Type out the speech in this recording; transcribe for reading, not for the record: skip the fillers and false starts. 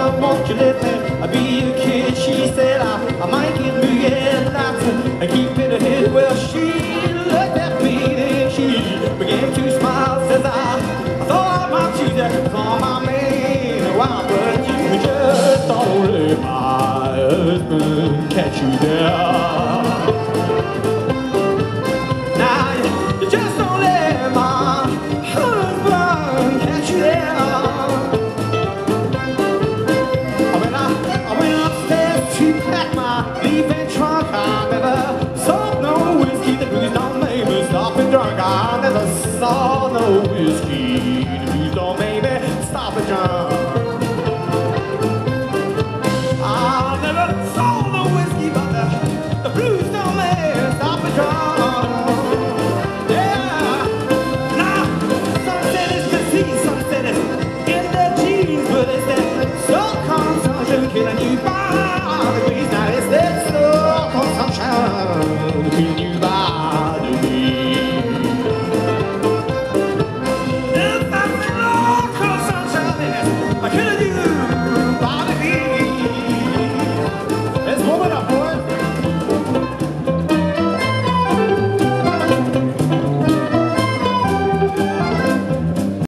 won't you let me be a kid? She said I might get me a lot and keep it ahead. Well, she looked at me and she began to smile. Says I thought I might choose you for my man. Why, but you just don't let my husband catch you there. Now you just don't let my husband catch you there. I went upstairs to pack my leaving trunk. I never saw no whiskey. The booze don't make me stop and drunk. I never saw no whiskey. The booze don't make